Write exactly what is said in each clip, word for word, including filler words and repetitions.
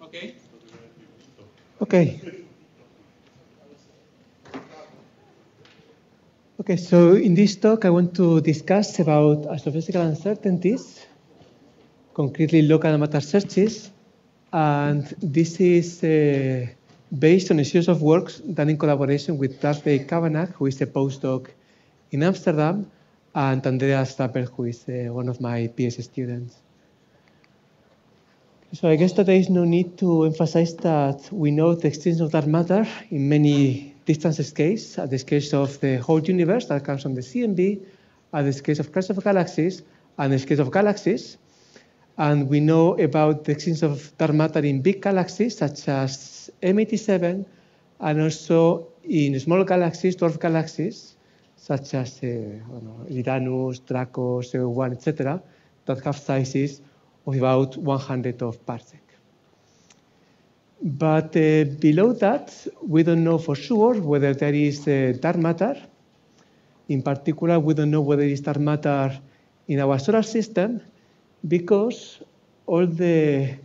Okay. Okay. Okay, so in this talk, I want to discuss about astrophysical uncertainties, concretely local matter searches, and this is uh, based on a series of works done in collaboration with Bradley Kavanagh, who is a postdoc in Amsterdam, and Andreas Rappel, who is uh, one of my PhD students. So I guess that there is no need to emphasize that we know the existence of dark matter in many distance scales, at the scale of the whole universe that comes from the C M B, at the scale of clusters of galaxies, and the scale of galaxies. And we know about the existence of dark matter in big galaxies, such as M eighty-seven, and also in small galaxies, dwarf galaxies, such as uh, I don't know, Uranus, Draco, C O one, et cetera, that have sizes of about one hundred of parsec. But uh, below that, we don't know for sure whether there is uh, dark matter. In particular, we don't know whether there is dark matter in our solar system, because all the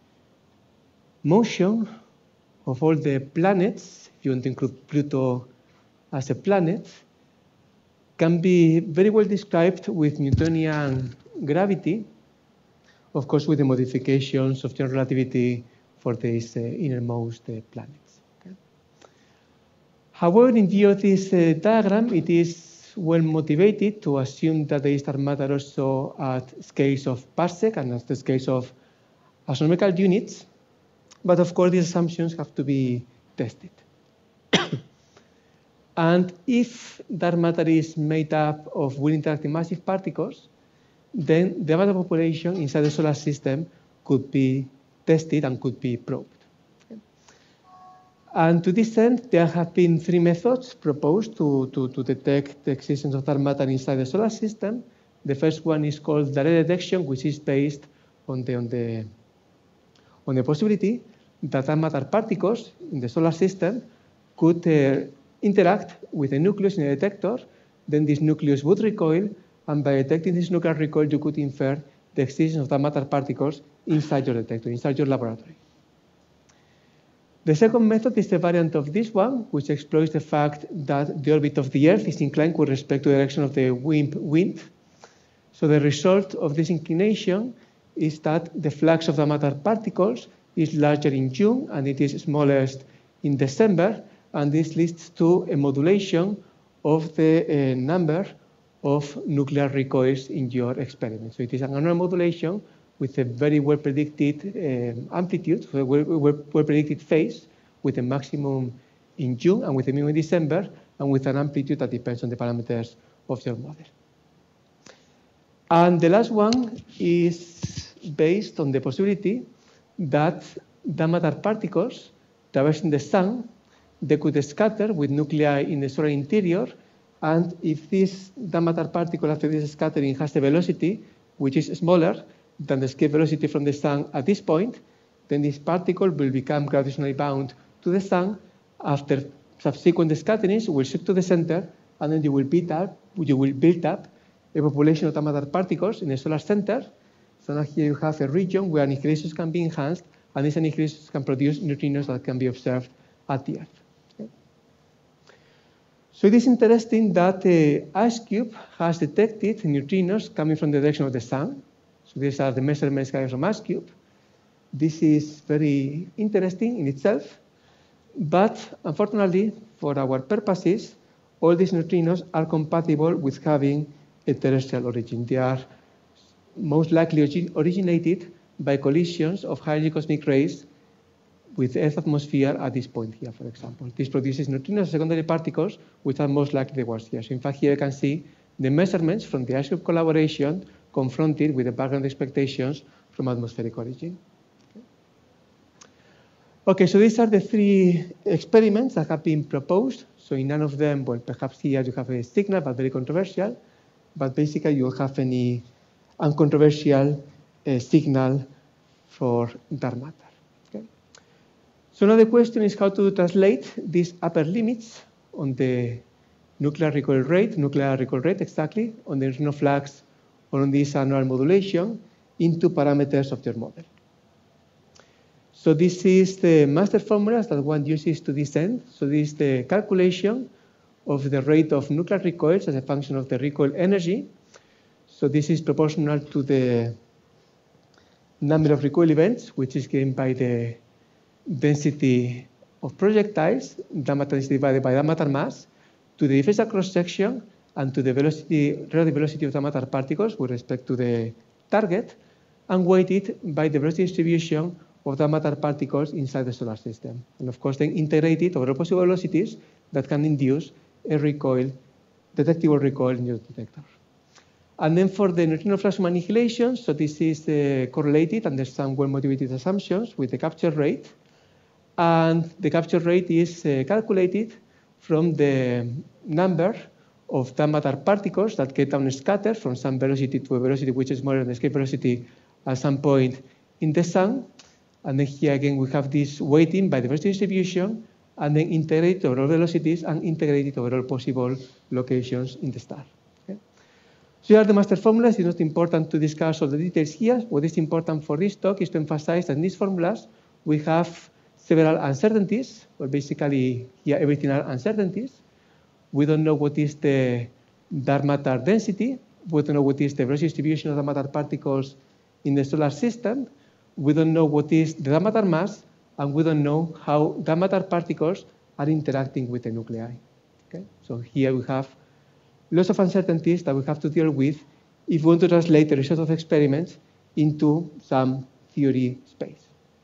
motion of all the planets, if you want to include Pluto as a planet, can be very well described with Newtonian gravity, of course, with the modifications of general relativity for these uh, innermost uh, planets. Okay? However, in view of this uh, diagram, it is well motivated to assume that there is dark matter also at scales of parsec and at the scales of astronomical units. But of course, these assumptions have to be tested. And if dark matter is made up of well interacting massive particles, then the matter population inside the solar system could be tested and could be probed. Okay. And to this end, there have been three methods proposed to, to, to detect the existence of dark matter inside the solar system. The first one is called direct detection, which is based on the, on the, on the possibility that dark matter particles in the solar system could uh, interact with a nucleus in a detector. Then this nucleus would recoil, and by detecting this nuclear recoil, you could infer the existence of dark matter particles inside your detector, inside your laboratory. The second method is a variant of this one, which exploits the fact that the orbit of the Earth is inclined with respect to the direction of the wind. So the result of this inclination is that the flux of dark matter particles is larger in June, and it is smallest in December, and this leads to a modulation of the uh, number of nuclear recoils in your experiment. So it is an annual modulation with a very well predicted um, amplitude, so a well, well, well predicted phase, with a maximum in June and with a minimum in December, and with an amplitude that depends on the parameters of your model. And the last one is based on the possibility that dark matter particles traversing the sun, they could scatter with nuclei in the solar interior. And if this dark matter particle after this scattering has a velocity which is smaller than the escape velocity from the sun at this point, then this particle will become gravitationally bound to the sun. After subsequent scatterings, will shift to the center, and then you will build up, you will build up a population of dark matter particles in the solar center. So now here you have a region where annihilations can be enhanced, and these annihilations can produce neutrinos that can be observed at the Earth. So it is interesting that the IceCube has detected neutrinos coming from the direction of the sun. So these are the measurements coming from IceCube. This is very interesting in itself, but unfortunately, for our purposes, all these neutrinos are compatible with having a terrestrial origin. They are most likely originated by collisions of high cosmic rays with the Earth's atmosphere at this point here, for example. This produces neutrinos, secondary particles, which are most likely the ones here. So in fact, here you can see the measurements from the IceCube collaboration confronted with the background expectations from atmospheric origin. Okay. okay, so these are the three experiments that have been proposed. So in none of them, well, perhaps here you have a signal, but very controversial. But basically, you don't have any uncontroversial uh, signal for dark matter. So now the question is how to translate these upper limits on the nuclear recoil rate, nuclear recoil rate exactly, on the neutrino flux or on this annual modulation into parameters of your model. So this is the master formulas that one uses to this end. So this is the calculation of the rate of nuclear recoils as a function of the recoil energy. So this is proportional to the number of recoil events, which is given by the density of projectiles, diameter density divided by diameter mass, to the differential cross-section, and to the velocity, relative velocity of diameter particles with respect to the target, and weighted by the velocity distribution of diameter particles inside the solar system. And of course, then integrated over all possible velocities that can induce a recoil, detectable recoil in your detector. And then for the neutrino flux annihilation, so this is uh, correlated under some well-motivated assumptions with the capture rate. And the capture rate is uh, calculated from the number of diameter particles that get down scattered from some velocity to a velocity which is smaller than the escape velocity at some point in the sun. And then here again we have this weighting by the velocity distribution, and then integrate over all velocities and integrate over all possible locations in the star. Okay? So here are the master formulas. It's not important to discuss all the details here. What is important for this talk is to emphasize that in these formulas we have several uncertainties. Well, basically here everything are uncertainties. We don't know what is the dark matter density. We don't know what is the velocity distribution of the matter particles in the solar system. We don't know what is the dark matter mass, and we don't know how dark matter particles are interacting with the nuclei. Okay? So here we have lots of uncertainties that we have to deal with if we want to translate the result of experiments into some theory space.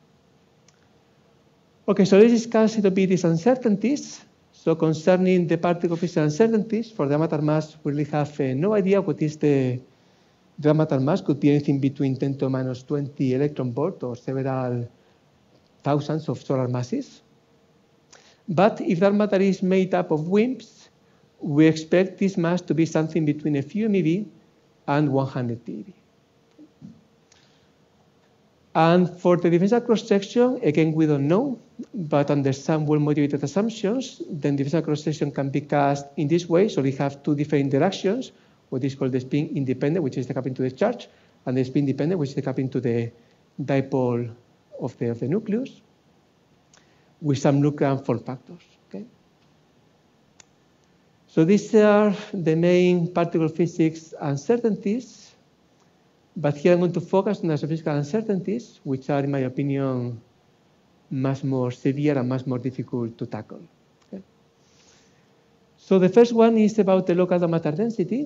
Okay, so let's discuss a little bit these uncertainties. So concerning the particle physics uncertainties, for the matter mass, we really have uh, no idea what is the dark matter mass. Could be anything between ten to the minus twenty electron volt or several thousands of solar masses. But if dark matter is made up of WIMPs, we expect this mass to be something between a few MeV and one hundred TeV. And for the differential cross-section, again, we don't know, but under some well-motivated assumptions, then the differential cross-section can be cast in this way. So we have two different interactions, what is called the spin independent, which is the coupling to the charge, and the spin dependent, which is the coupling to the dipole of the, of the nucleus, with some nuclear form factors. Okay? So these are the main particle physics uncertainties. But here I'm going to focus on the astrophysical uncertainties, which are, in my opinion, much more severe and much more difficult to tackle. Okay? So the first one is about the local dark matter density.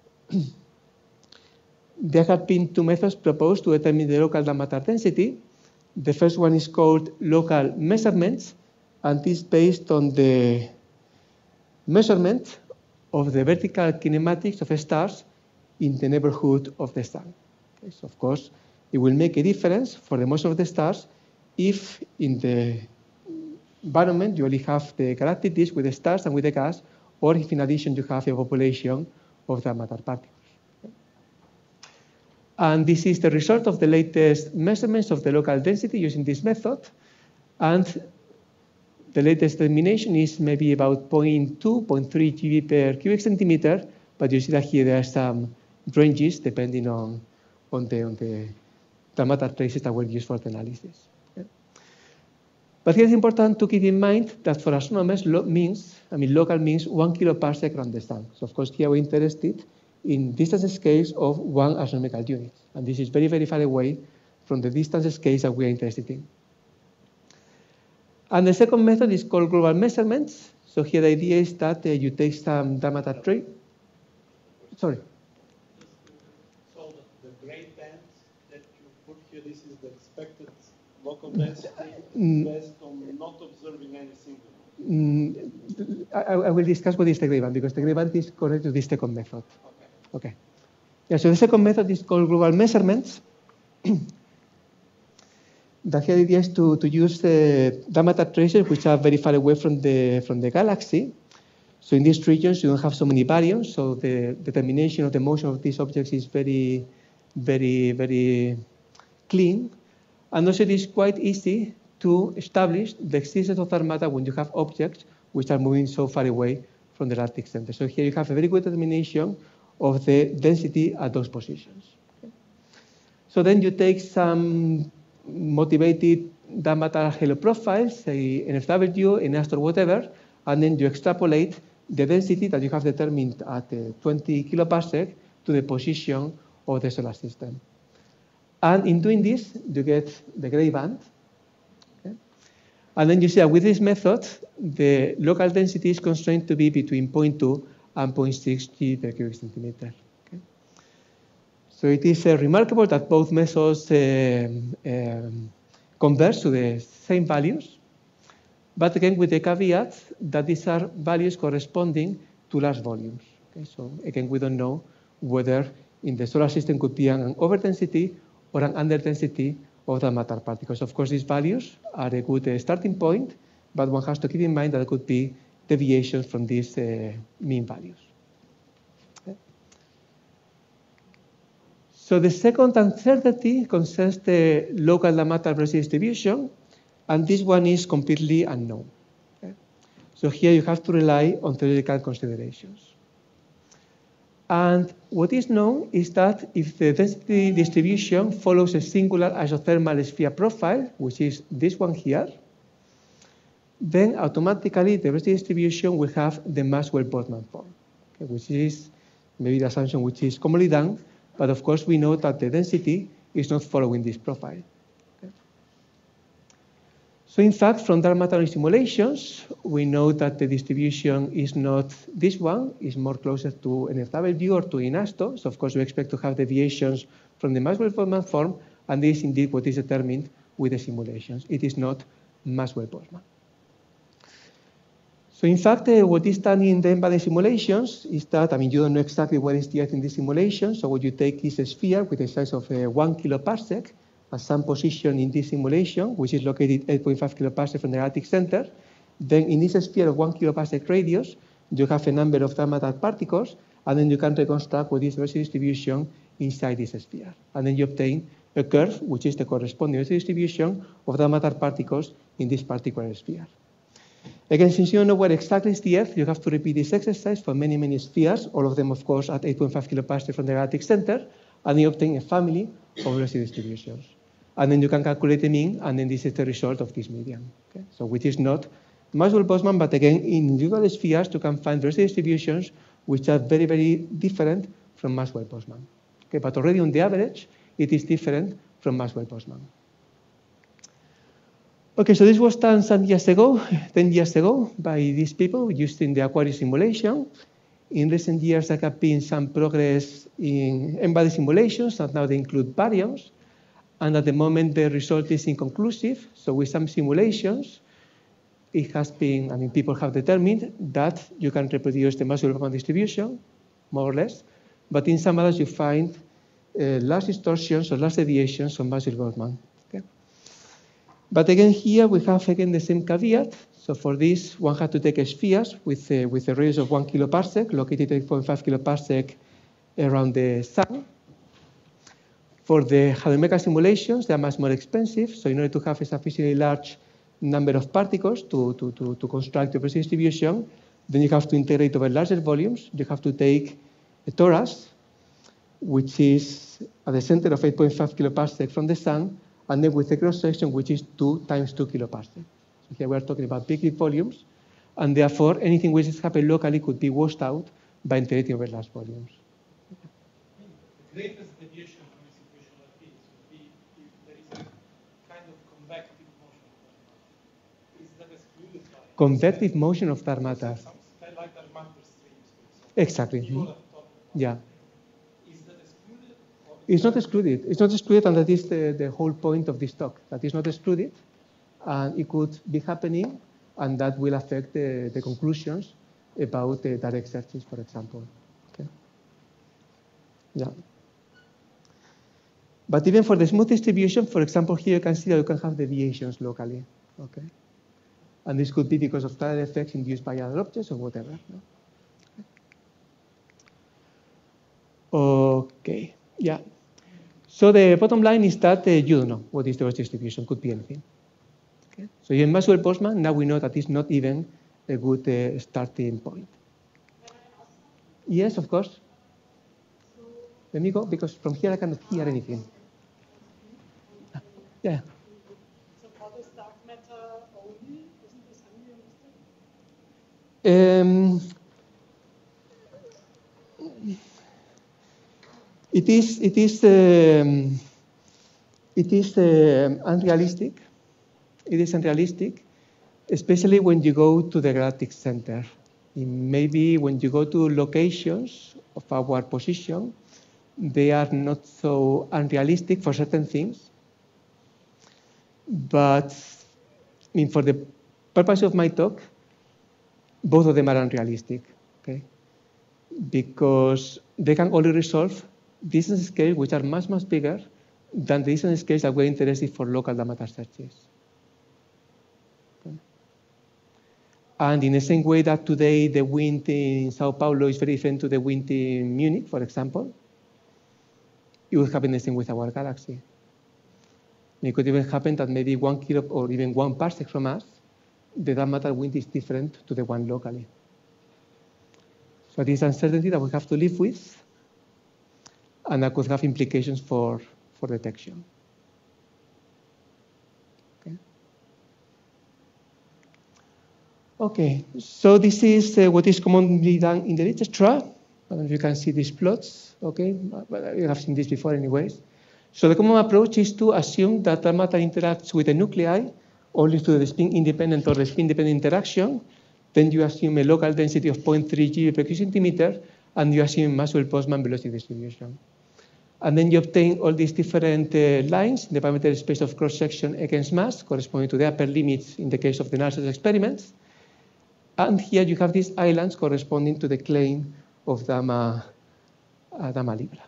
There have been two methods proposed to determine the local dark matter density. The first one is called local measurements, and is based on the measurement of the vertical kinematics of stars in the neighborhood of the sun. Okay, so of course, it will make a difference for the motion of the stars if in the environment you only have the galactic disk with the stars and with the gas, or if in addition you have a population of dark matter particles. Okay. And this is the result of the latest measurements of the local density using this method. And the latest determination is maybe about zero point two, zero point three GeV per cubic centimeter, but you see that here there are some ranges depending on, on the, on the dark matter traces that were used for the analysis. Okay. But here it's important to keep in mind that for astronomers, lo means, I mean, local means one kiloparsec around the sun. So of course, here we're interested in distance scales of one astronomical unit. And this is very, very far away from the distance scales that we are interested in. And the second method is called global measurements. So here the idea is that uh, you take some dark matter trace. Sorry. So the, the gray bands that you put here, this is the expected local density Mm. based on not observing any single. Mm, I, I will discuss what is the gray band, because the gray band is correct to this second method. Okay. Okay. Yeah, so the second method is called global measurements. The idea is to, to use uh, dark matter traces which are very far away from the, from the galaxy. So in these regions, you don't have so many baryons, so the determination of the motion of these objects is very, very, very clean. And also it is quite easy to establish the existence of dark matter when you have objects which are moving so far away from the galactic center. So here you have a very good determination of the density at those positions. Okay. So then you take some motivated dark matter halo profile, say N F W, N A S T or whatever, and then you extrapolate the density that you have determined at uh, twenty kiloparsec to the position of the solar system. And in doing this, you get the gray band. Okay? And then you see that with this method, the local density is constrained to be between zero point two and zero point six G per cubic centimeter. Okay? So it is uh, remarkable that both methods uh, um, converge to the same values, but again with the caveat that these are values corresponding to large volumes. Okay? So again, we don't know whether in the solar system could be an overdensity or an underdensity of the matter particles. Of course, these values are a good uh, starting point, but one has to keep in mind that there could be deviations from these uh, mean values. Okay. So the second uncertainty concerns the local dark matter velocity distribution, and this one is completely unknown. Okay. So here you have to rely on theoretical considerations. And what is known is that if the density distribution follows a singular isothermal sphere profile, which is this one here, then automatically the velocity distribution will have the Maxwell-Boltzmann form, okay, which is maybe the assumption which is commonly done, but of course we know that the density is not following this profile. So in fact, from dark matter simulations, we know that the distribution is not this one, is more closer to N F W or to N A S T O. So of course, we expect to have deviations from the Maxwell-Boltzmann form, and this is indeed what is determined with the simulations. It is not Maxwell-Boltzmann. So in fact, uh, what is done in the embedded simulations is that, I mean, you don't know exactly what is the Earth in this simulation. So what you take is a sphere with a size of uh, one kiloparsec, at some position in this simulation, which is located eight point five kiloparsec from the galactic center. Then in this sphere of one kiloparsec radius, you have a number of dark matter particles, and then you can reconstruct what is the velocity distribution inside this sphere. And then you obtain a curve, which is the corresponding velocity distribution of dark matter particles in this particular sphere. Again, since you don't know where exactly is the Earth, you have to repeat this exercise for many, many spheres, all of them, of course, at eight point five kiloparsec from the galactic center, and then you obtain a family of velocity distributions. And then you can calculate the mean, and then this is the result of this median. Okay? So which is not Maxwell-Boltzmann, but again, in individual spheres, you can find velocity distributions which are very, very different from Maxwell-Boltzmann. Okay? But already on the average, it is different from Maxwell-Boltzmann. Okay, so this was done some years ago, ten years ago, by these people using the Aquarius simulation. In recent years, there have been some progress in embedded simulations, and now they include baryons. And at the moment, the result is inconclusive. So with some simulations, it has been, I mean, people have determined that you can reproduce the Maxwell-Boltzmann distribution, more or less. But in some others, you find uh, large distortions or large deviations from Maxwell-Boltzmann. Okay? But again, here we have, again, the same caveat. So for this, one had to take a spheres with a, with a radius of one kiloparsec, located eight point five kiloparsec around the sun. For the Hadron-Mecca simulations, they are much more expensive. So in order to have a sufficiently large number of particles to, to, to, to construct the velocity distribution, then you have to integrate over larger volumes. You have to take a torus, which is at the center of eight point five kiloparsec from the sun, and then with a cross-section which is two times two kiloparsec. So here we are talking about big volumes, and therefore anything which is happening locally could be washed out by integrating over large volumes. The greatest deviation from a situation like this would be if there is a kind of convective motion of dark matter. Is that excluded by Convective motion of dark matter. Some like dark matter streams, for example. Exactly. Mm-hmm. Yeah. Is that excluded? Or is It's not that excluded. It's not excluded, and that is the, the whole point of this talk. That is not excluded, and it could be happening, and that will affect the, the conclusions about the direct searches, for example. Okay. Yeah. But even for the smooth distribution, for example, here you can see that you can have deviations locally. Okay. And this could be because of tidal effects induced by other objects or whatever. No? Okay. Yeah. So the bottom line is that uh, you don't know what is the velocity distribution. Could be anything. Okay. So in Maxwell-Boltzmann, now we know that it's not even a good uh, starting point. Yes, of course. Let me go, because from here I cannot hear anything. Yeah. So how does matter only? Isn't this unrealistic? Um, it is, it is, um, it is um unrealistic. It is unrealistic, especially when you go to the galactic center. Maybe when you go to locations of our position, they are not so unrealistic for certain things. But I mean, for the purpose of my talk, both of them are unrealistic, okay? Because they can only resolve distance scales which are much, much bigger than the distance scales that we're interested for local dark matter searches. Okay? And in the same way that today the wind in Sao Paulo is very different to the wind in Munich, for example, it will happen the same with our galaxy. It could even happen that maybe one kilo or even one parsec from us, the dark matter wind is different to the one locally. So this uncertainty that we have to live with, and that could have implications for, for detection. Okay. Okay, so this is uh, what is commonly done in the literature. I don't know if you can see these plots, okay, but you have seen this before anyways. So the common approach is to assume that dark matter interacts with the nuclei only through the spin-independent or the spin-dependent interaction. Then you assume a local density of zero point three G per cubic centimeter, and you assume Maxwell-Postman velocity distribution. And then you obtain all these different uh, lines in the parameter space of cross-section against mass, corresponding to the upper limits in the case of the Nurse's experiments. And here you have these islands corresponding to the claim of Dama, uh, Dama Libra.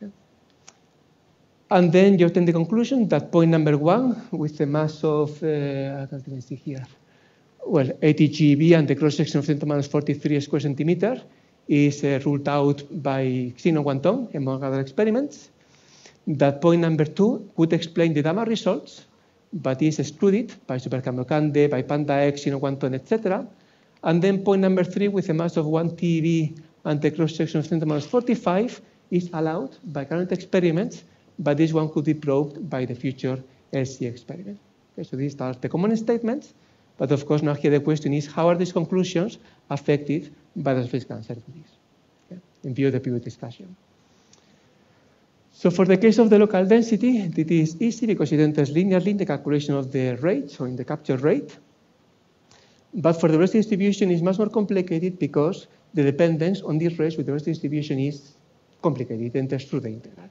And then you obtain the conclusion that point number one, with the mass of, uh, I can't even see here, well, eighty G eV and the cross-section of ten to the minus forty-three square centimeter is uh, ruled out by Xenon-Wanton, among other experiments. That point number two would explain the Dama results, but is excluded by Super-Cavalcante, by Panda X, Xenon-Wanton, et cetera. And then point number three, with a mass of one T eV and the cross-section of ten to the minus forty-five, is allowed by current experiments, but this one could be probed by the future L C experiment. Okay, so these are the common statements, but of course now here the question is, how are these conclusions affected by the physical uncertainties, okay, in view of the previous discussion? So for the case of the local density, it is easy because it enters linearly in the calculation of the rate, so in the capture rate. But for the velocity distribution, it's much more complicated because the dependence on these rates with the velocity distribution is complicated. It enters through the integral.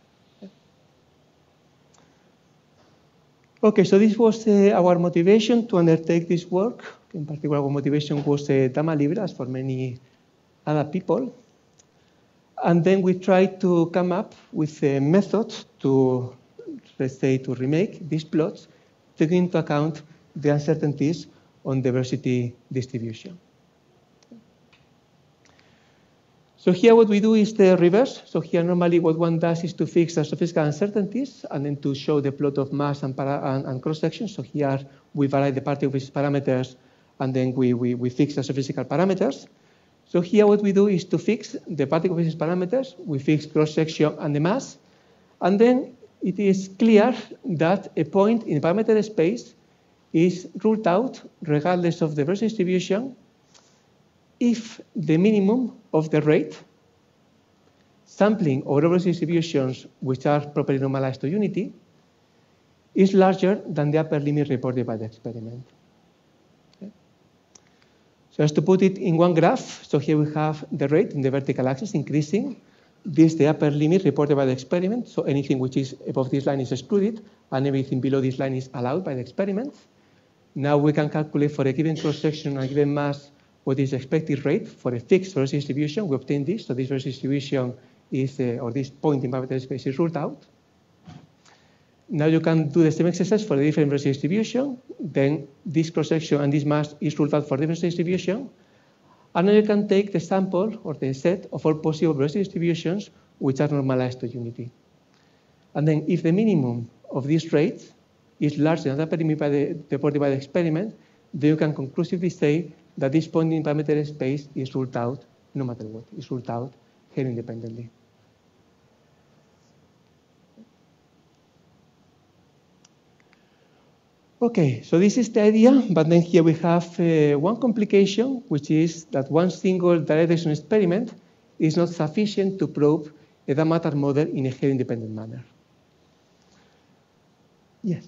Okay, so this was uh, our motivation to undertake this work. In particular, our motivation was uh, Dama Libra, as for many other people. And then we tried to come up with a method to, let's say, to remake these plots, taking into account the uncertainties on the velocity distribution. So here what we do is the reverse. So here normally what one does is to fix the astrophysical uncertainties and then to show the plot of mass and, and, and cross-section. So here we vary the particle physics parameters and then we, we, we fix the astrophysical parameters. So here what we do is to fix the particle physics parameters, we fix cross-section and the mass, and then it is clear that a point in parameter space is ruled out regardless of the velocity distribution if the minimum of the rate sampling over velocity distributions which are properly normalized to unity is larger than the upper limit reported by the experiment. Okay. So as to put it in one graph, so here we have the rate in the vertical axis increasing. This is the upper limit reported by the experiment, so anything which is above this line is excluded, and everything below this line is allowed by the experiment. Now we can calculate for a given cross-section and a given mass what is the expected rate for a fixed velocity distribution. We obtain this, so this velocity distribution is, uh, or this point in parameter space is ruled out. Now you can do the same exercise for the different velocity distribution. Then this cross-section and this mass is ruled out for the velocity distribution. And now you can take the sample or the set of all possible velocity distributions which are normalized to unity. And then if the minimum of this rate is larger than the upper limit by the, reported by the experiment, then you can conclusively say that this point in parameter space is ruled out no matter what, is ruled out here independently. Okay, so this is the idea, but then here we have uh, one complication, which is that one single direction experiment is not sufficient to probe a dark matter model in a Hale-independent manner. Yes?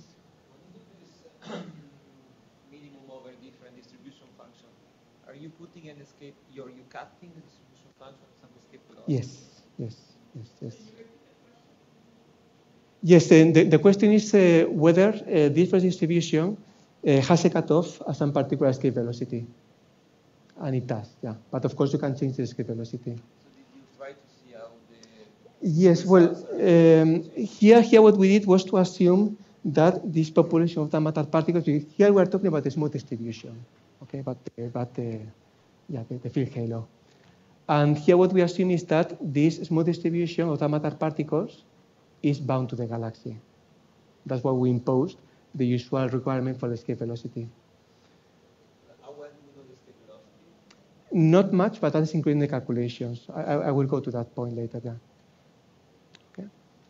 Minimum over different distribution function. Are you putting an escape, you're you cutting the distribution function of some escape velocity? Yes, yes, yes, yes. Yes, and the, the question is uh, whether uh, this first distribution uh, has a cutoff at some particular escape velocity. And it does, yeah. But of course, you can change the escape velocity. So did you try to see how the Yes, well, um, here, here what we did was to assume that this population of dark matter particles, here we are talking about the smooth distribution, okay, but, uh, but uh, yeah, the, the field halo. And here what we assume is that this smooth distribution of dark matter particles is bound to the galaxy. That's why we imposed the usual requirement for the escape velocity. how well do we know the escape velocity? Not much, but that is including the calculations. I, I, I will go to that point later. Yeah. Okay.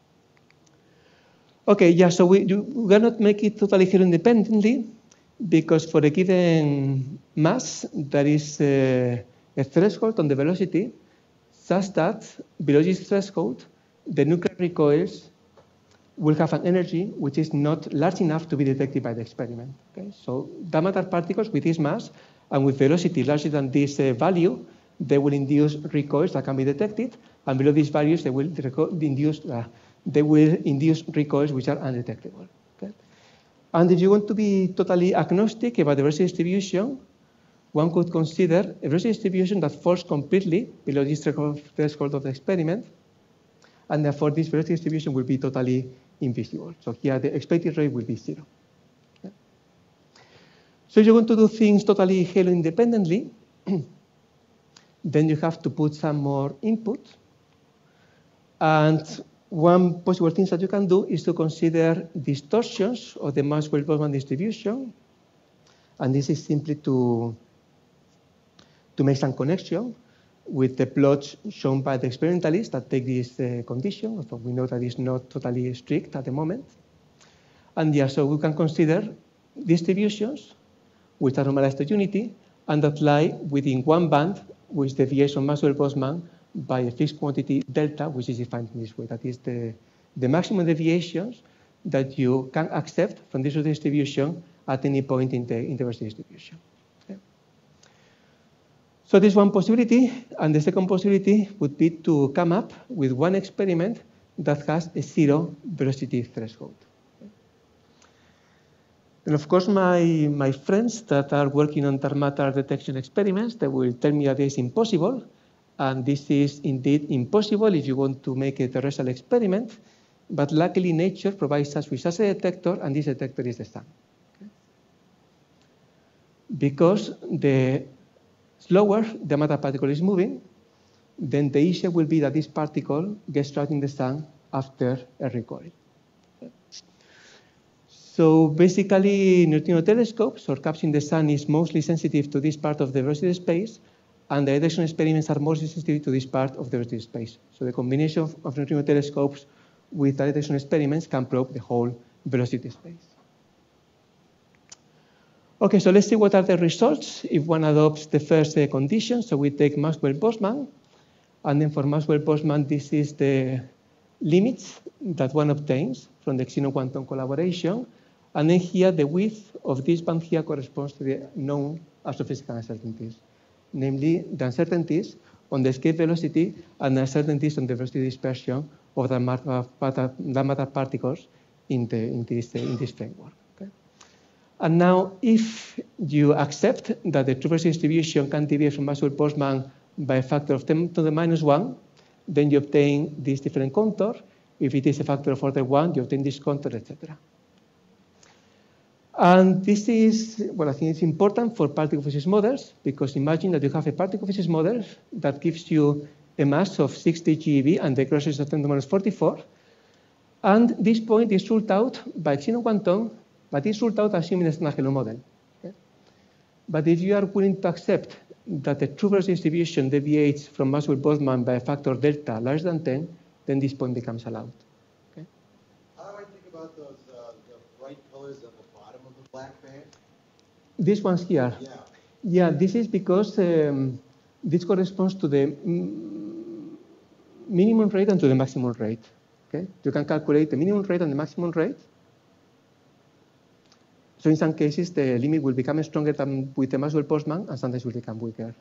Okay. Yeah. So we do, we cannot make it totally here independently because for a given mass there is a, a threshold on the velocity such that below this threshold the nuclear recoils will have an energy which is not large enough to be detected by the experiment. Okay? So dark matter particles with this mass and with velocity larger than this uh, value, they will induce recoils that can be detected, and below these values, they will induce uh, they will induce recoils which are undetectable. Okay? And if you want to be totally agnostic about the velocity distribution, one could consider a velocity distribution that falls completely below this threshold of the experiment, and therefore this velocity distribution will be totally invisible. So here the expected rate will be zero. Okay? So if you want to do things totally halo independently, then you have to put some more input. And one possible thing that you can do is to consider distortions of the Maxwell-Boltzmann distribution. And this is simply to, to make some connection with the plots shown by the experimentalists that take this uh, condition, although we know that it's not totally strict at the moment. And yeah, so we can consider distributions which are normalized to unity and that lie within one band which deviates from Maxwell-Boltzmann by a fixed quantity delta, which is defined in this way. That is the, the maximum deviations that you can accept from this distribution at any point in the, in the velocity distribution. So this is one possibility, and the second possibility would be to come up with one experiment that has a zero velocity threshold. And of course, my, my friends that are working on dark matter detection experiments, they will tell me that this is impossible, and this is indeed impossible if you want to make a terrestrial experiment, but luckily nature provides us with such a detector, and this detector is the sun. Okay? Because the slower the matter particle is moving, then the easier will be that this particle gets trapped in the sun after a recoil. So basically, neutrino telescopes or CAPS in the sun is mostly sensitive to this part of the velocity space, and the detection experiments are more sensitive to this part of the velocity space. So the combination of, of neutrino telescopes with the detection experiments can probe the whole velocity space. Okay, so let's see what are the results if one adopts the first uh, condition. So we take Maxwell-Boltzmann, and then for Maxwell-Boltzmann, this is the limits that one obtains from the xenon-quantum collaboration. And then here, the width of this band here corresponds to the known astrophysical uncertainties, namely the uncertainties on the escape velocity and the uncertainties on the velocity dispersion of the matter, the matter particles in, the, in, this, uh, in this framework. And now, if you accept that the true velocity distribution can deviate from Maxwell-Boltzmann by a factor of ten to the minus one, then you obtain this different contour. If it is a factor of order one, you obtain this contour, et cetera. And this is, well, I think it's important for particle physics models, because imagine that you have a particle physics model that gives you a mass of sixty GeV and the cross is of ten to the minus forty-four. And this point is ruled out by xenon-quantum, but it's ruled out assuming a standard Halo model. Okay? But if you are willing to accept that the true velocity distribution deviates from Maxwell-Boltzmann by a factor delta larger than ten, then this point becomes allowed. Okay? How do I think about those uh, the bright colors at the bottom of the This one's here. Yeah. Yeah, this is because um, this corresponds to the mm, minimum rate and to the maximum rate. Okay, you can calculate the minimum rate and the maximum rate. So in some cases, the limit will become stronger than with the Maxwell-Postman, and sometimes will become weaker.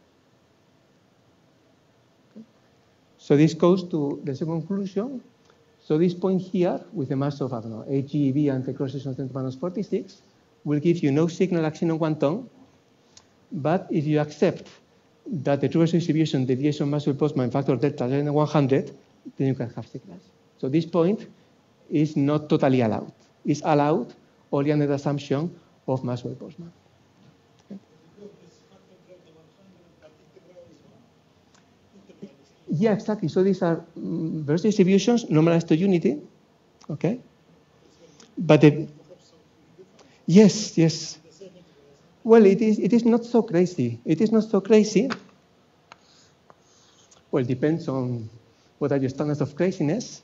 Okay. So this goes to the second conclusion. So this point here, with the mass of, I don't know, eight G eV and the cross-section of ten to the minus forty-six, will give you no signal at xenon quantum. But if you accept that the true distribution deviation Maxwell-Postman factor delta is less than one hundred, then you can have signals. So this point is not totally allowed. It's allowed only under the assumption of Maxwell-Postman. Okay. Yeah, exactly. So these are um, velocity distributions normalized to unity. Okay. But the, yes, yes. Well, it is, it is not so crazy. It is not so crazy. Well, it depends on what are your standards of craziness.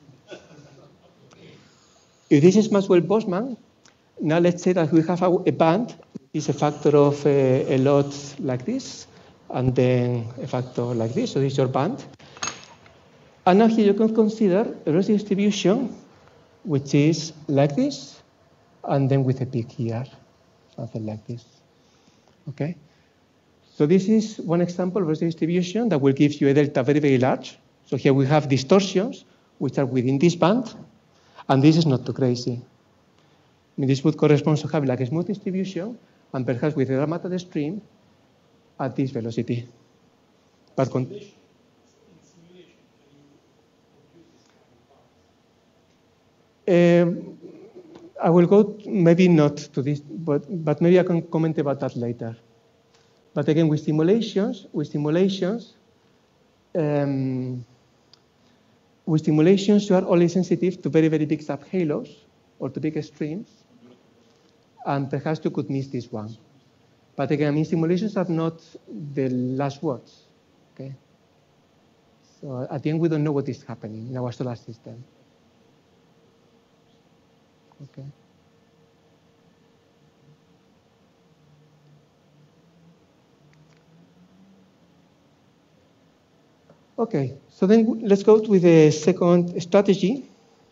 If this is Maxwell-Postman, now let's say that we have a, a band, is a factor of uh, a lot like this, and then a factor like this, so this is your band. And now here you can consider a velocity distribution, which is like this, and then with a peak here, something like this. Okay? So this is one example of velocity distribution that will give you a delta very, very large. So here we have distortions, which are within this band, and this is not too crazy. I mean, this would correspond to having like a smooth distribution, and perhaps with a gamma at the stream at this velocity. But con In simulation, can you compute this kind of powers? Um, I will go, maybe not to this, but, but maybe I can comment about that later. But again, with simulations, with simulations, um, with simulations, you are only sensitive to very, very big subhalos or to big streams, and perhaps you could miss this one. But again, I mean, simulations are not the last words, okay? So at the end, we don't know what is happening in our solar system. Okay. Okay, so then let's go with the second strategy.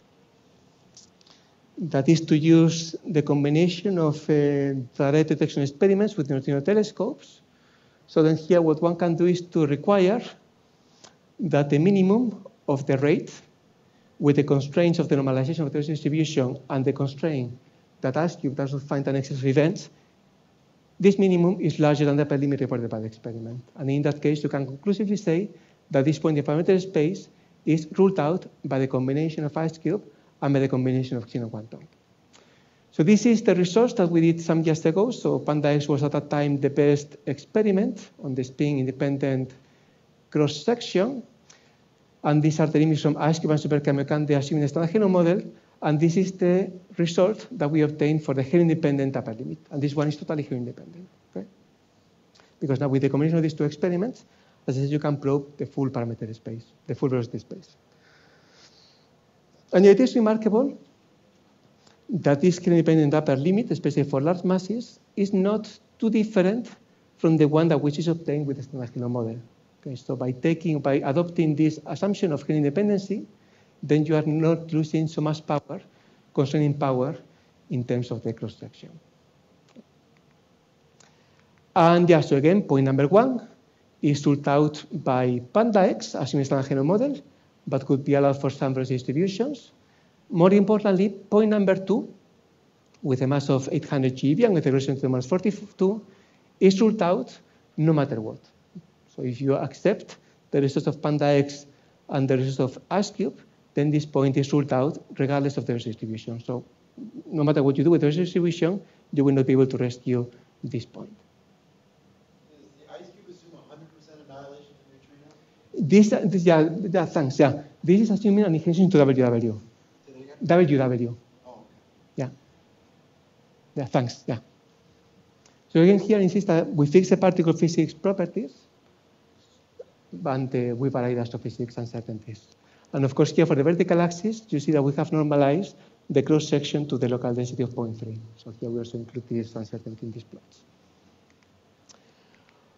That is to use the combination of uh, direct detection experiments with neutrino telescopes. So then here what one can do is to require that the minimum of the rate with the constraints of the normalization of the distribution and the constraint that asks you to find an excess of events, this minimum is larger than the upper limit reported by the experiment. And in that case, you can conclusively say that this point in parameter space is ruled out by the combination of IceCube and by the combination of xenon quantum. So this is the resource that we did some years ago. So PandaX was at that time the best experiment on the spin-independent cross-section. And these are the limits from IceCube and SuperCamioCande assuming the standard genome model. And this is the result that we obtained for the Hero-independent upper limit. And this one is totally Hero-independent. Okay? Because now with the combination of these two experiments, as I said, you can probe the full parameter space, the full velocity space. And it is remarkable that this Hero-independent upper limit, especially for large masses, is not too different from the one that which is obtained with the standard genome model. Okay, so by taking, by adopting this assumption of Hero-independency, then you are not losing so much power, constraining power in terms of the cross-section. And yeah, so again, point number one is ruled out by PandaX, assuming standard genome model, but could be allowed for some velocity distributions. More importantly, point number two, with a mass of eight hundred G eV and with a resolution to the minus forty-two, is ruled out no matter what. So if you accept the results of PandaX and the results of IceCube, then this point is ruled out regardless of the velocity distribution. So no matter what you do with the velocity distribution, you will not be able to rescue this point. Does the IceCube assume one hundred percent annihilation of neutrino? This, this yeah, yeah, thanks, yeah. This is assuming annihilation to W W. Say that again? W W. Oh, okay. Yeah. Yeah, thanks, yeah. So again, here insists that we fix the particle physics properties, and uh, we vary the astrophysics uncertainties. And of course, here for the vertical axis, you see that we have normalized the cross-section to the local density of zero point three. So here we also include this uncertainty in these plots.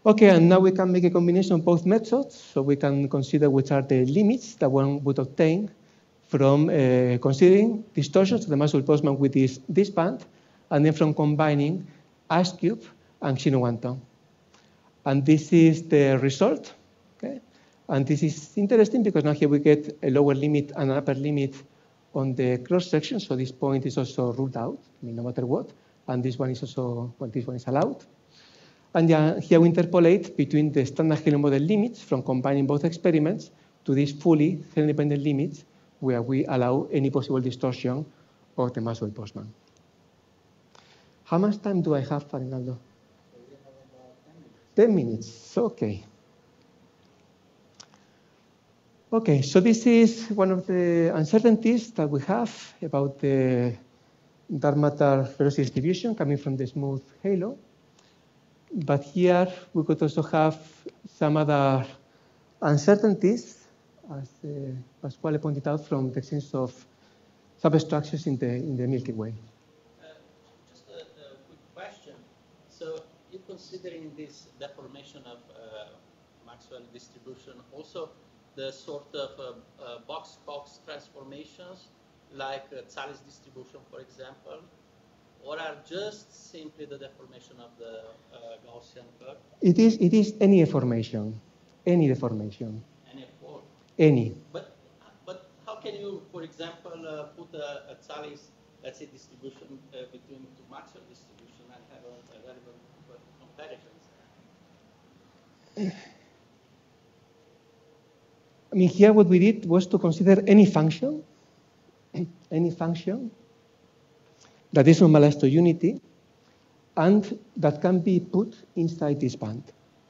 Okay, and now we can make a combination of both methods. So we can consider which are the limits that one would obtain from uh, considering distortions of the Maxwell-Boltzmann with this, this band, and then from combining ice cube and Xenon quantum. And this is the result. Okay? And this is interesting because now here we get a lower limit and an upper limit on the cross section. So this point is also ruled out, I mean, no matter what. And this one is also, well, this one is allowed. And yeah, here we interpolate between the standard Halo model limits from combining both experiments to these fully Halo-independent limits where we allow any possible distortion of the Maxwell-Boltzmann. How much time do I have, Farinaldo? ten minutes, okay. Okay, so this is one of the uncertainties that we have about the dark matter velocity distribution coming from the smooth halo. But here we could also have some other uncertainties, as uh, Pasquale pointed out, from the existence of substructures in the, in the Milky Way. Uh, just a, a quick question. So you considering this deformation of uh, Maxwell distribution also the sort of uh, uh, box-box transformations like uh, Thales distribution, for example, or are just simply the deformation of the uh, Gaussian curve? It is, it is any deformation, any deformation. Any form? Any. But, but how can you, for example, uh, put a, a Thales, let's say, distribution uh, between two Maxwell distribution and have a, a relevant comparisons? I mean, here what we did was to consider any function, any function that is normalized to unity and that can be put inside this band.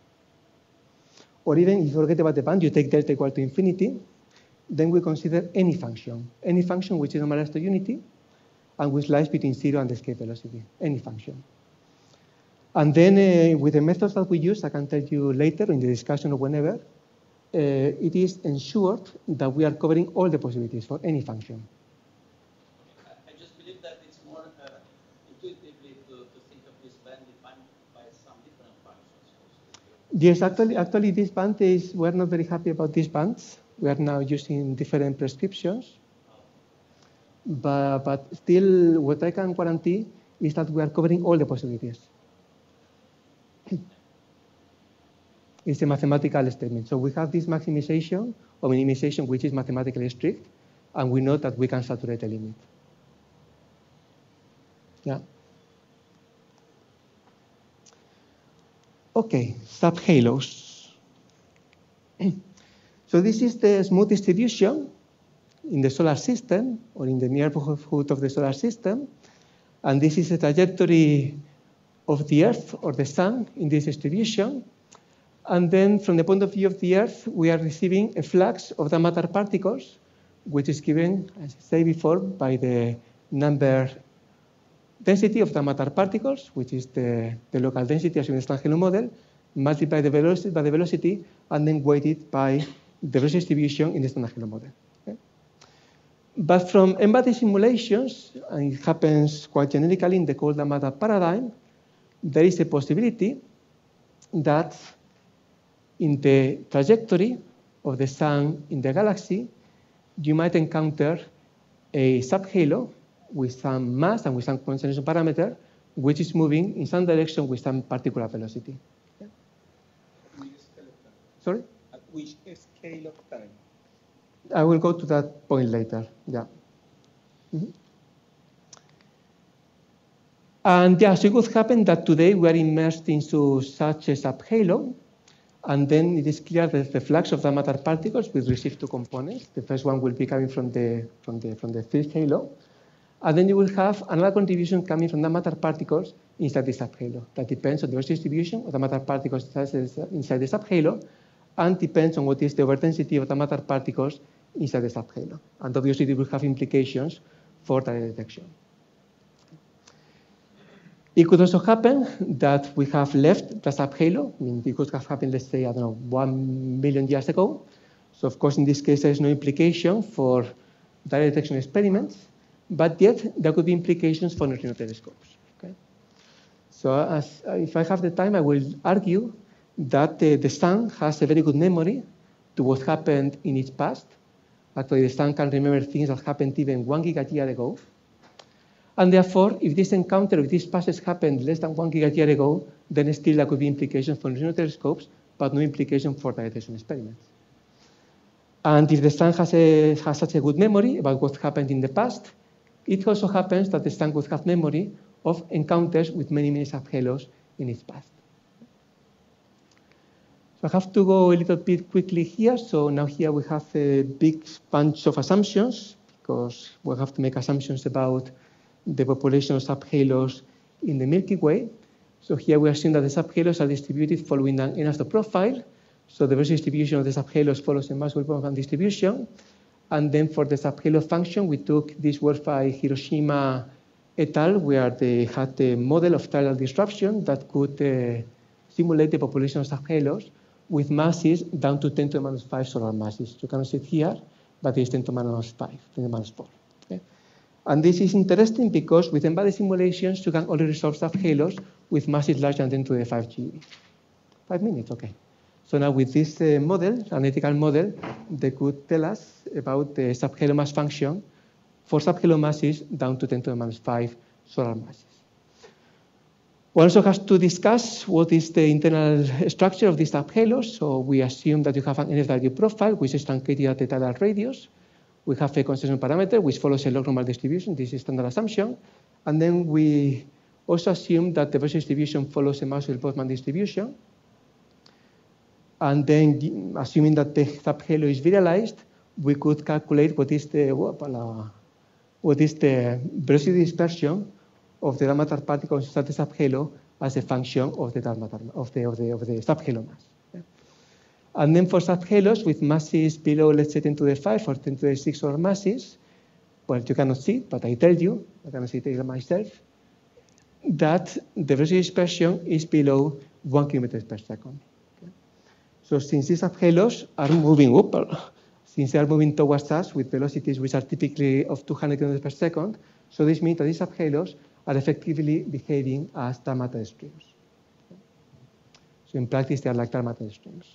Or even if you forget about the band, you take delta equal to infinity, then we consider any function, any function which is normalized to unity and which lies between zero and the escape velocity, any function. And then uh, with the methods that we use, I can tell you later in the discussion or whenever, uh, it is ensured that we are covering all the possibilities for any function. I just believe that it's more uh, intuitively to, to think of this band defined by some different functions. Yes, actually, actually this band is, we're not very happy about these bands. We are now using different prescriptions. But, but still, what I can guarantee is that we are covering all the possibilities. It's a mathematical statement. So we have this maximization or minimization, which is mathematically strict, and we know that we can saturate the limit. Yeah. Okay, subhalos. So this is the smooth distribution in the solar system or in the neighborhood of the solar system. And this is the trajectory of the Earth or the Sun in this distribution. And then from the point of view of the Earth, we are receiving a flux of the matter particles, which is given, as I said before, by the number density of the matter particles, which is the, the local density as in the Stern-Halo model, multiplied the velocity, by the velocity, and then weighted by the velocity distribution in the Stern-Halo model. Okay? But from embedded simulations, and it happens quite generically in the cold matter paradigm, there is a possibility that in the trajectory of the sun in the galaxy, you might encounter a subhalo with some mass and with some concentration parameter, which is moving in some direction with some particular velocity. Okay. Which scale of time? Sorry? At which scale of time? I will go to that point later. Yeah. Mm-hmm. And yeah, so it could happen that today we are immersed into such a subhalo, and then it is clear that the flux of the matter particles will receive two components. The first one will be coming from the from the from the field halo, and then you will have another contribution coming from the matter particles inside the subhalo. That depends on the velocity distribution of the matter particles inside the subhalo, and depends on what is the overdensity of the matter particles inside the subhalo. And obviously, it will have implications for direct detection. It could also happen that we have left the subhalo. I mean, it could have happened, let's say, I don't know, one million years ago. So, of course, in this case, there is no implication for direct detection experiments, but yet there could be implications for neutrino telescopes. Okay? So, as, if I have the time, I will argue that uh, the sun has a very good memory to what happened in its past. Actually, the sun can remember things that happened even one gigayear ago. And therefore, if this encounter, if this passage happened less than one gigayear ago, then still there could be implications for neutrino telescopes, but no implication for dilatation experiments. And if the sun has, a, has such a good memory about what happened in the past, it also happens that the sun would have memory of encounters with many, many subhalos in its past. So I have to go a little bit quickly here. So now here we have a big bunch of assumptions, because we have to make assumptions about the population of subhalos in the Milky Way. So here we assume that the subhalos are distributed following an N-Astor profile. So the velocity distribution of the subhalos follows a Maxwell-Boltzmann distribution. And then for the subhalo function, we took this work by Hiroshima et al., where they had a model of tidal disruption that could uh, simulate the population of subhalos with masses down to ten to the minus five solar masses. You cannot see it here, but it's ten to the minus five, ten to the minus four. Okay? And this is interesting because with embedded simulations, you can only resolve subhalos with masses larger than ten to the five G E V. Five minutes, okay. So now with this uh, model, analytical model, they could tell us about the subhalo mass function for subhalo masses down to ten to the minus five solar masses. One also has to discuss what is the internal structure of these subhalos. So we assume that you have an N F W profile, which is truncated at the tidal radius. We have a concentration parameter, which follows a log normal distribution. This is standard assumption. And then we also assume that the velocity distribution follows a Maxwell-Boltzmann distribution. And then, assuming that the subhalo is virialized, we could calculate what is the what is the velocity dispersion of the dark matter particles inside the subhalo as a function of the dark matter of the of the of the subhalo mass. Okay? And then for subhalos with masses below, let's say ten to the five or ten to the six solar masses, well, you cannot see it, but I tell you, I cannot see it myself, that the velocity dispersion is below one kilometer per second. So since these subhalos are moving up, since they are moving towards us with velocities which are typically of two hundred kilometers per second, so this means that these subhalos are effectively behaving as dark matter streams. So in practice, they are like dark matter streams.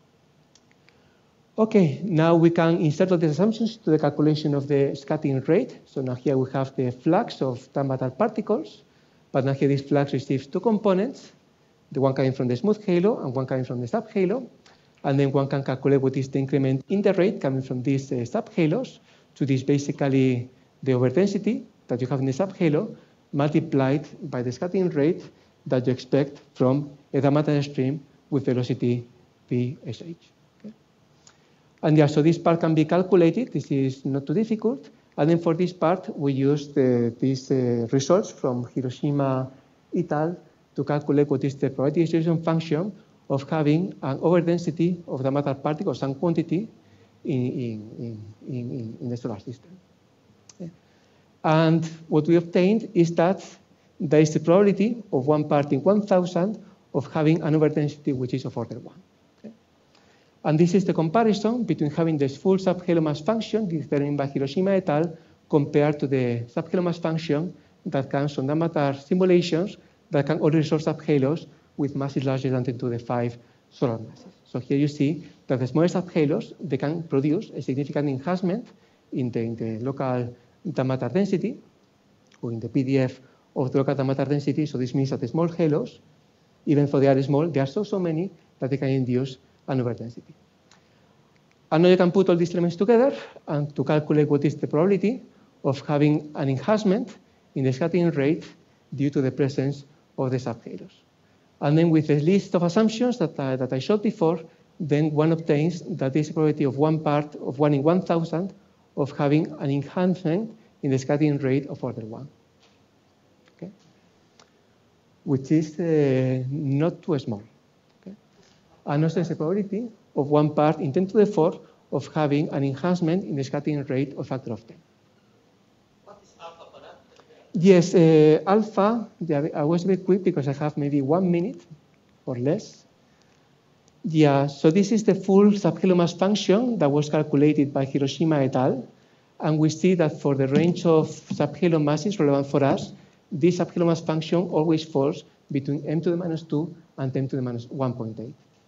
Okay, now we can insert all these assumptions to the calculation of the scattering rate. So now here we have the flux of dark matter particles, but now here this flux receives two components, the one coming from the smooth halo and one coming from the subhalo. And then one can calculate what is the increment in the rate coming from these uh, subhalos to this basically the overdensity that you have in the subhalo multiplied by the scattering rate that you expect from a dark matter stream with velocity P S H. Okay? And yeah, so this part can be calculated. This is not too difficult. And then for this part, we use the, these uh, results from Hiroshima et al. To calculate what is the probability distribution function of having an overdensity of the matter particle, some quantity in, in, in, in, in the solar system. Okay. And what we obtained is that there is the probability of one part in one thousand of having an overdensity which is of order one. Okay. And this is the comparison between having this full subhalo mass function determined by Hiroshima et al. Compared to the subhalo mass function that comes from dark matter simulations that can only resolve subhalos with masses larger than ten to the five solar masses. So here you see that the smaller subhalos, they can produce a significant enhancement in the, in the local dark matter density, or in the P D F of the local dark matter density. So this means that the small halos, even though they are small, they are so, so many that they can induce an overdensity. And now you can put all these elements together and to calculate what is the probability of having an enhancement in the scattering rate due to the presence of the subhalos. And then with a list of assumptions that, uh, that I showed before, then one obtains that there is a probability of one part of one in one thousand of having an enhancement in the scattering rate of order one. Okay? Which is uh, not too small. Okay? And also there's a probability of one part in ten to the four of having an enhancement in the scattering rate of factor of ten. Yes, uh, alpha, yeah, I was very quick because I have maybe one minute or less. Yeah, so this is the full subhalo mass function that was calculated by Hiroshima et al. And we see that for the range of subhalo masses relevant for us, this subhalo mass function always falls between m to the minus two and m to the minus one point eight.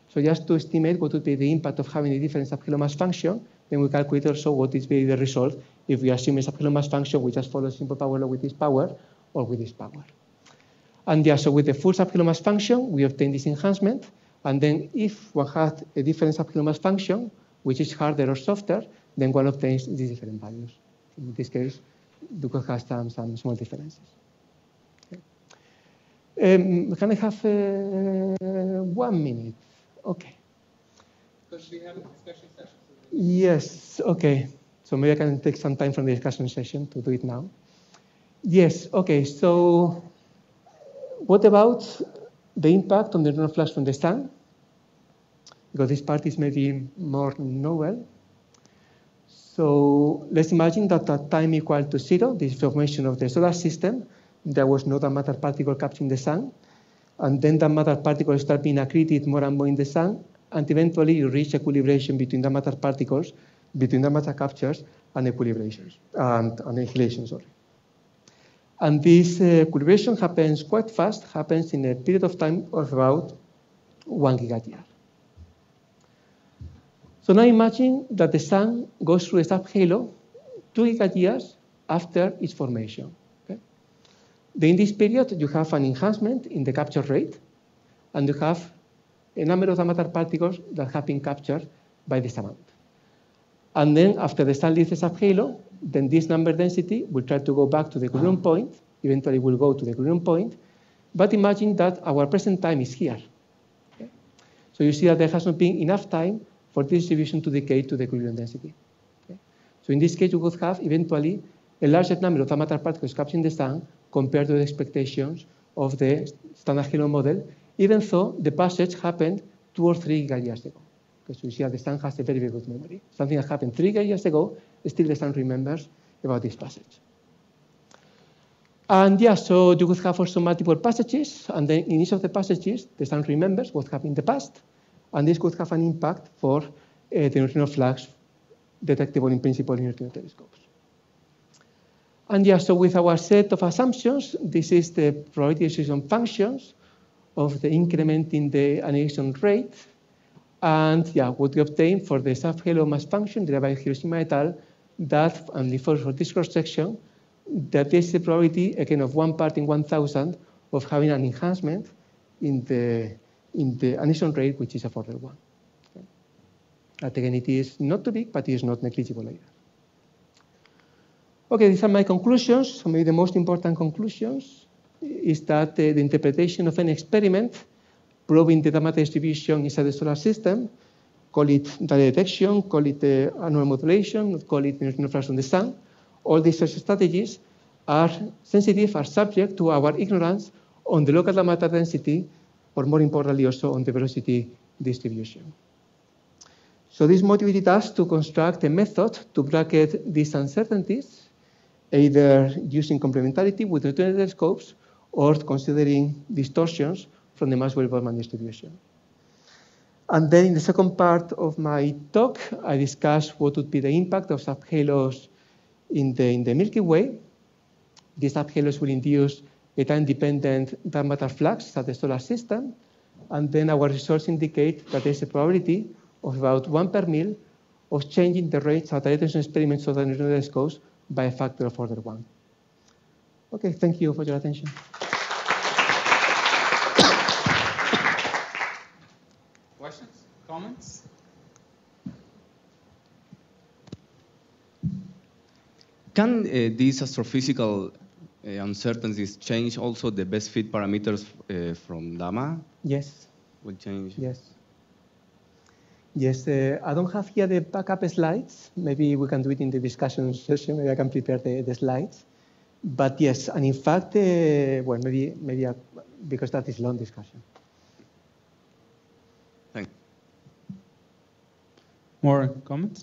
So just to estimate what would be the impact of having a different subhalo mass function, then we calculate also what is be the result if we assume a subhalo mass function which just follows simple power law with this power or with this power. And yeah, so with the full subhalo mass function, we obtain this enhancement. And then if one had a different subhalo mass function, which is harder or softer, then one obtains these different values. In this case, you could have some, some small differences. Okay. Um, can I have uh, one minute? Okay. Because we have a discussion session. Yes, okay. So maybe I can take some time from the discussion session to do it now. Yes, okay. So what about the impact on the neuron flux from the sun? Because this part is maybe more novel. So let's imagine that at time equal to zero, this formation of the solar system, there was no dark matter particle capturing the sun. And then that matter particles start being accreted more and more in the sun, and eventually you reach equilibration between the matter particles, between the matter captures and equilibrations, and annihilation, sorry. And this uh, equilibration happens quite fast, happens in a period of time of about one gigayear. So now imagine that the sun goes through a subhalo two gigayears after its formation. Okay? Then in this period, you have an enhancement in the capture rate, and you have a number of matter particles that have been captured by this amount. And then after the sun leaves the subhalo, then this number density will try to go back to the equilibrium point, eventually will go to the equilibrium point, but imagine that our present time is here. Okay? So you see that there has not been enough time for this distribution to decay to the equilibrium density. Okay? So in this case, you would have eventually a larger number of matter particles capturing the sun compared to the expectations of the standard halo model, even though the passage happened two or three gigayears ago. Because you see that the sun has a very, very good memory. Something that happened three gigayears ago, still the sun remembers about this passage. And yeah, so you could have also multiple passages, and then in each of the passages, the sun remembers what happened in the past, and this could have an impact for uh, the neutrino flux detectable in principle in neutrino telescopes. And yeah, so with our set of assumptions, this is the probability distribution functions of the increment in the annihilation rate. And yeah, what we obtain for the subhalo mass function derived by Hiroshima et al., that, and for, for this cross section, that is the probability, again, of one part in one thousand of having an enhancement in the, in the annihilation rate, which is a further one. Okay. But again, it is not too big, but it is not negligible either. Okay, these are my conclusions. So maybe the most important conclusions is that uh, the interpretation of an experiment probing the matter distribution inside the solar system, call it data detection, call it uh, annual modulation, call it neutrino flux from the sun, all these such strategies are sensitive, are subject to our ignorance on the local matter density, or more importantly also on the velocity distribution. So this motivated us to construct a method to bracket these uncertainties, either using complementarity with neutrino telescopes or considering distortions from the Maxwell-Boltzmann distribution. And then in the second part of my talk, I discussed what would be the impact of subhalos in the, in the Milky Way. These subhalos will induce a time-dependent dark matter flux at the solar system. And then our results indicate that there's a probability of about one per mil of changing the rates at the detection experiments of the neutrino telescopes by a factor of order one. Okay, thank you for your attention. Questions, comments? Can uh, these astrophysical uh, uncertainties change also the best fit parameters uh, from Dama? Yes. Will change? Yes. Yes, uh, I don't have here the backup slides. Maybe we can do it in the discussion session. Maybe I can prepare the, the slides. But yes, and in fact, uh, well, maybe, maybe I, because that is long discussion. Thank you. More comments?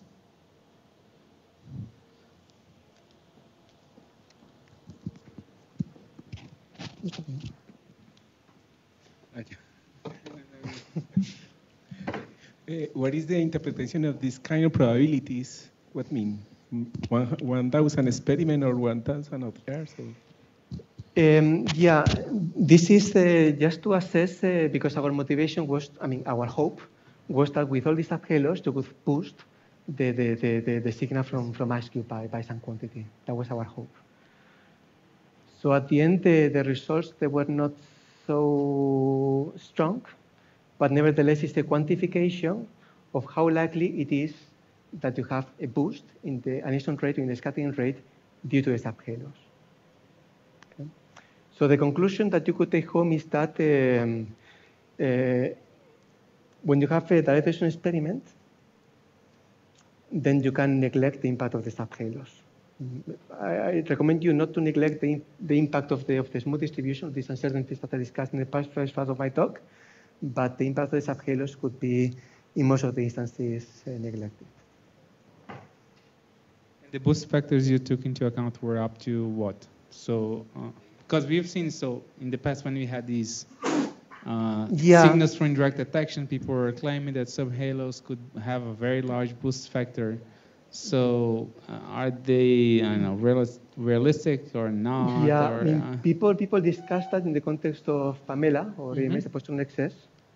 Uh, what is the interpretation of this kind of probabilities? What mean? One, one thousand experiment or one thousand of years? Or? Um, yeah, this is uh, just to assess, uh, because our motivation was, I mean, our hope was that with all these subhalos, you could boost the, the, the, the, the signal from, from I C E by, by some quantity. That was our hope. So at the end, the, the results, they were not so strong, but nevertheless, it's a quantification of how likely it is that you have a boost in the emission rate or in the scattering rate due to the subhalos. Okay. So the conclusion that you could take home is that um, uh, when you have a direct emission experiment, then you can neglect the impact of the subhalos. I, I recommend you not to neglect the, the impact of the, of the smooth distribution, these uncertainties that I discussed in the past first part of my talk, but the impact of the subhalos could be, in most of the instances, uh, neglected. The boost factors you took into account were up to what? So, because uh, we've seen, so in the past when we had these uh, yeah. signals for indirect detection, people were claiming that subhalos could have a very large boost factor. So, uh, are they, I don't know, realis realistic or not? Yeah, or, I mean, uh, people people discuss that in the context of Pamela or mm-hmm. A M S approach to excess.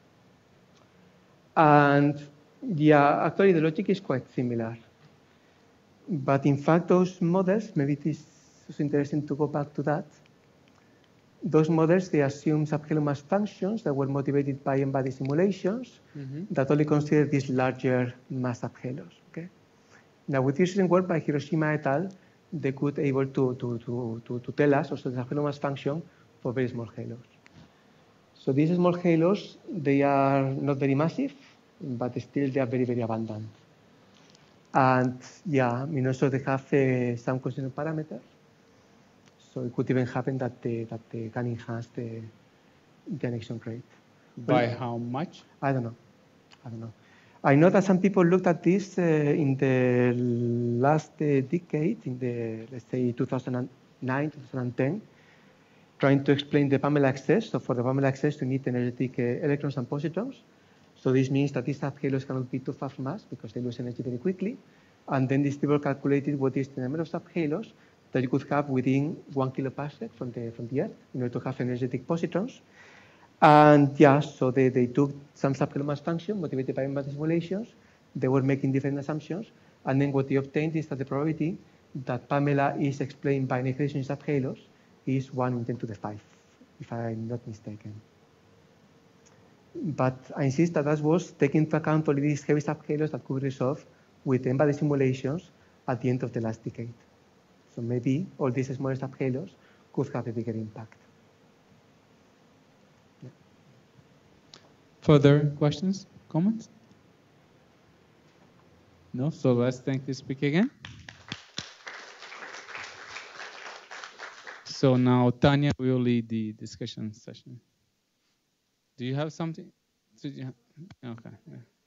And yeah, actually the logic is quite similar. But in fact, those models, maybe it is interesting to go back to that. Those models, they assume subhalo mass functions that were motivated by n-body simulations mm-hmm. that only consider these larger mass subhalos. Okay. Now, with this recent work by Hiroshima et al., they could able to, to, to, to, to tell us also the subhalo mass function for very small halos. So these small halos, they are not very massive, but still they are very, very abundant. And yeah, I mean, also they have uh, some consistent parameters. So it could even happen that they, that they can enhance the, the annexion rate. By well, how much? I don't know. I don't know. I know that some people looked at this uh, in the last uh, decade, in the, let's say, two thousand nine, two thousand ten, trying to explain the Pamela excess. So for the Pamela excess, you need energetic uh, electrons and positrons. So this means that these subhalos cannot be too far from us because they lose energy very quickly. And then these people calculated what is the number of subhalos that you could have within one kiloparsec from the, from the Earth in order to have energetic positrons. And yeah, so they, they took some subhalo mass function motivated by n-body simulations. They were making different assumptions. And then what they obtained is that the probability that Pamela is explained by negation in subhalos is one in ten to the five, if I'm not mistaken. But I insist that that was taking into account only these heavy subhalos that could be resolved with n-body simulations at the end of the last decade. So maybe all these smaller subhalos could have a bigger impact. Yeah. Further questions, comments? No? So let's thank the speaker again. So now Tanya will lead the discussion session. Do you have something? Did you have? Okay. Yeah.